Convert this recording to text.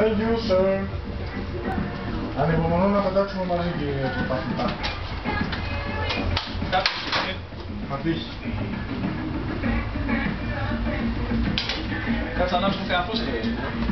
Thank you, sir. Ανυπομονώ να πετάξουμε μαζί, κύριε πρωταθλητά. Θα τύχει. Κάτσε να ανάψουμε κανένα φως.